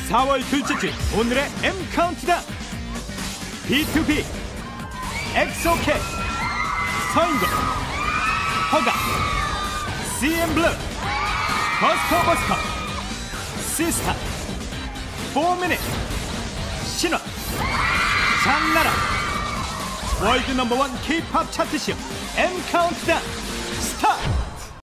4월 둘째 주 오늘의 M 카운트다운. B2B, 엑소케, 서인국, 허가, CN블루, 버스커, 시스타, 4미닛, 신화, 장나라. 월드 넘버원 K-팝 차트쇼 M 카운트다운 스타트.